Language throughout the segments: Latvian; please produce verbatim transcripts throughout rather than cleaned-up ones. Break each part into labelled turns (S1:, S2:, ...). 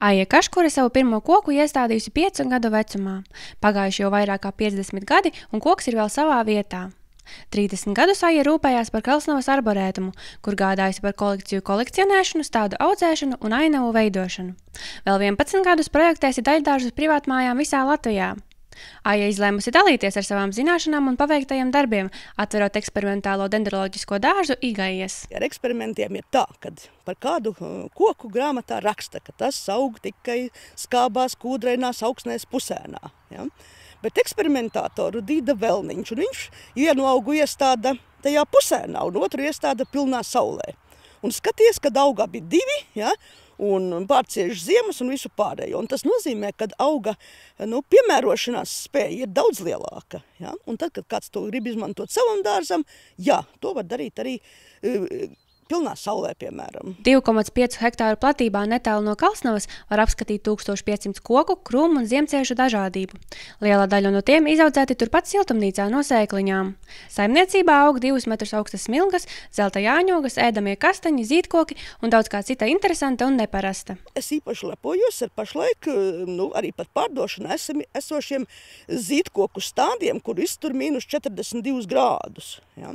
S1: Aija Kaškure savu pirmo koku iestādījusi piecu gadu vecumā. Pagājuši jau vairāk kā piecdesmit gadi, un koks ir vēl savā vietā. trīsdesmit gadus Aija rūpējās par Kalsnavas arborētumu, kur gādājusi par kolekciju kolekcionēšanu, stādu audzēšanu un ainavu veidošanu. Vēl vienpadsmit gadus projektēsi daļdārzus privātmājām visā Latvijā. Aija izlēmusi dalīties ar savām zināšanām un paveiktajiem darbiem, atverot eksperimentālo dendroloģisko dārzu Igaijas.
S2: Ar eksperimentiem ir tā, ka par kādu koku grāmatā raksta, ka tas aug tikai skābās, kūdreinās, augsnēs, pusēnā. Ja? Bet eksperimentātoru dīda Velniņš, un viņš vienu augu iestāda tajā pusēnā, un otru iestāda pilnā saulē. Un skaties, kad augā bija divi, ja, un pārcieš ziemas un visu pārējo. Un tas nozīmē, ka auga nu, piemērošanās spēja ir daudz lielāka. Ja. Un tad, kad kāds to grib izmantot savam dārzam, jā, to var darīt arī uh, pilnā saulē, piemēram.
S1: divu komats pieci hektāru platībā netālu no Kalsnavas var apskatīt tūkstoš piecsimt koku, krūmu un ziemciešu dažādību. Liela daļa no tiem izaudzēti turpat siltumnīcā no sēkliņām. Saimniecībā aug divus metrus augstas smilgas, zelta jāņogas, ēdamie kastaņi, zīdkoki un daudz kā cita interesanta un neparasta.
S2: Es īpaši lepojos ar pašlaik nu, arī pat pārdošanā esošiem zīdkoku stādiem, kur iztur mīnus četrdesmit divus grādus. Ja?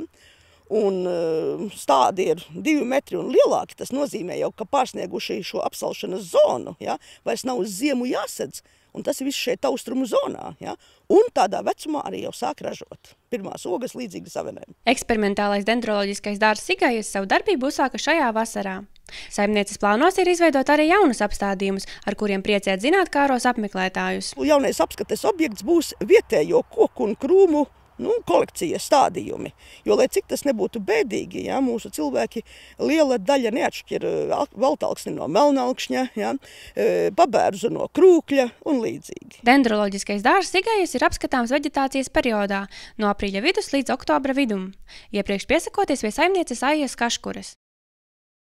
S2: Un stādi ir divi metri un lielāki, tas nozīmē jau, ka pārsnieguši šo apsalšanas zonu, ja, vairs nav uz ziemu jāsedz, un tas ir viss šeit austrumu zonā, ja, un tādā vecumā arī jau sāk ražot pirmās ogas līdzīgi savenēm.
S1: Eksperimentālais dendroloģiskais dārzs Igaijas savu darbību uzsāka šajā vasarā. Saimnieces plānos ir izveidot arī jaunus apstādījumus, ar kuriem priecēt zinātkāros apmeklētājus.
S2: Jaunais apskates objekts būs vietējo koku un krūmu Nu, kolekcijas stādījumi, jo, lai cik tas nebūtu bēdīgi, ja, mūsu cilvēki liela daļa neatšķir valtalksni no melnalkšņa, ja, pabērzu no krūkļa un līdzīgi.
S1: Dendroloģiskais dārzs Igaijas ir apskatāms veģetācijas periodā no aprīļa vidus līdz oktobra vidum, iepriekš piesakoties pie saimnieces Aijas Kaškures.